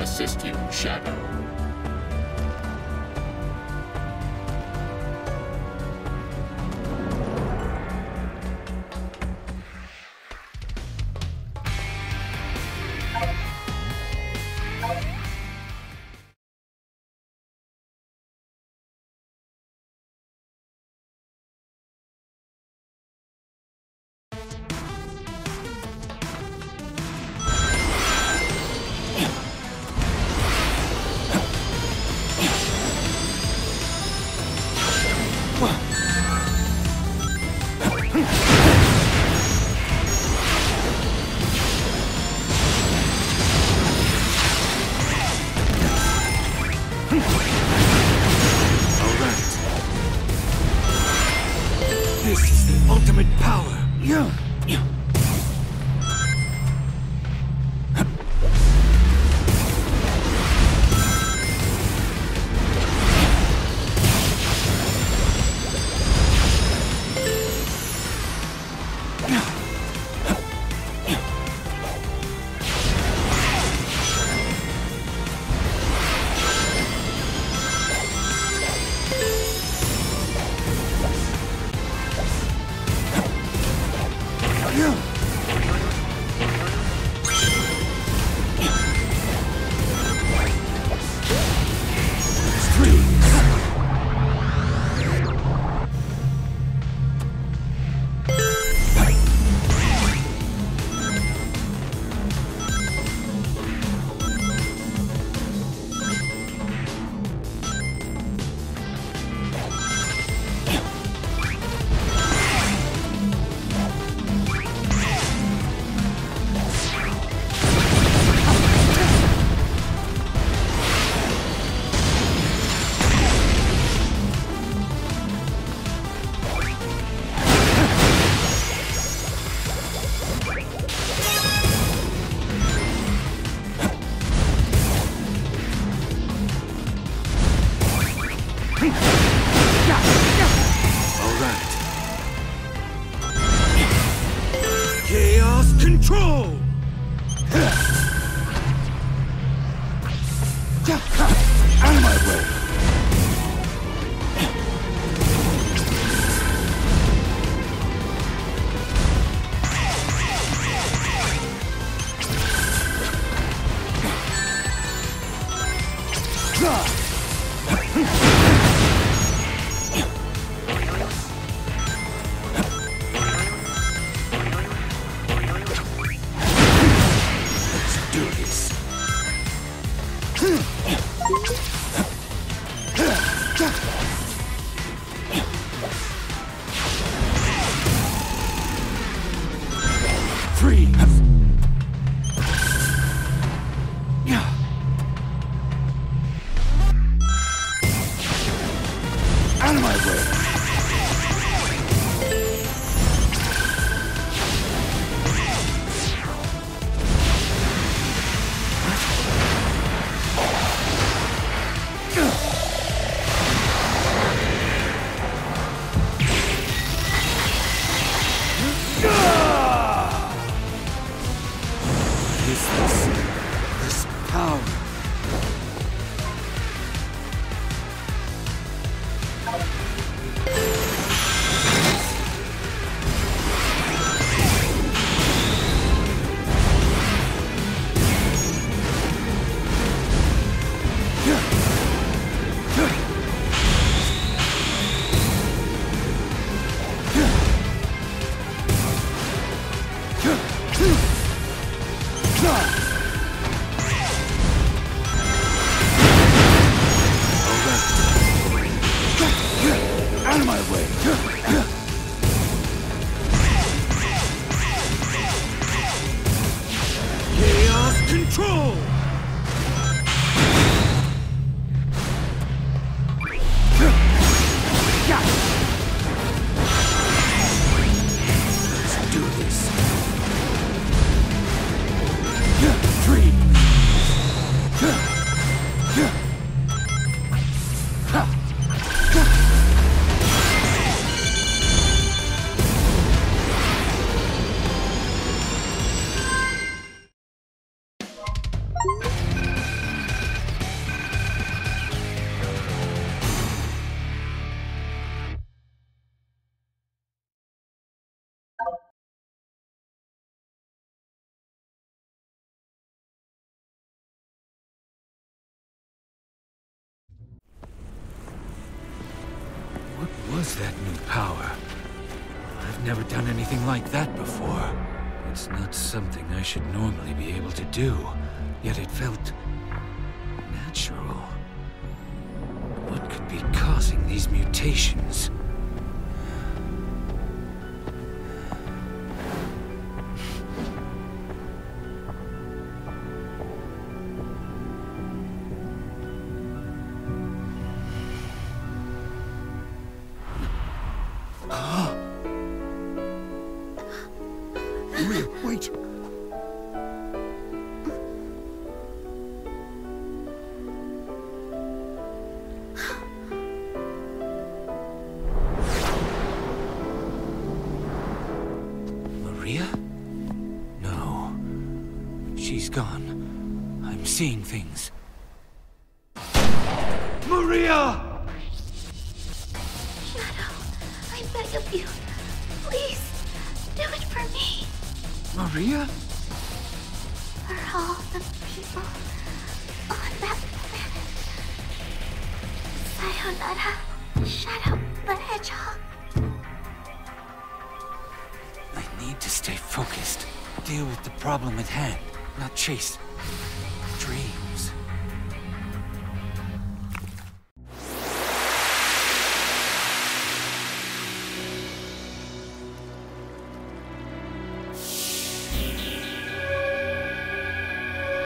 assist you, Shadow. This is the ultimate power. Yeah. Chaos control! Out of my way! Freeze! Out of my way! This power. was that new power? I've never done anything like that before. It's not something I should normally be able to do, yet it felt natural. What could be causing these mutations? Maria, wait! Maria? No. She's gone. I'm seeing things. Maria! Shadow, I beg of you, please, do it for me. Maria? For all the people on that planet. Sayonara, Shadow the Hedgehog. I need to stay focused. Deal with the problem at hand, not chase dreams.